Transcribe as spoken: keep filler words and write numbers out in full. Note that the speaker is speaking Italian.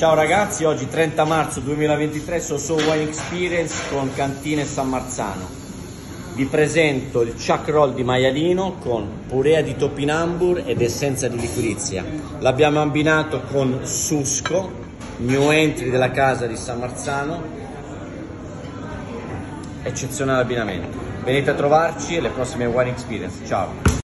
Ciao ragazzi, oggi trenta marzo duemilaventitré, Soso Wine Experience con Cantine San Marzano. Vi presento il chuck roll di maialino con purea di topinambur ed essenza di liquirizia. L'abbiamo abbinato con Susco, new entry della casa di San Marzano. Eccezionale abbinamento. Venite a trovarci alle prossime Wine Experience. Ciao!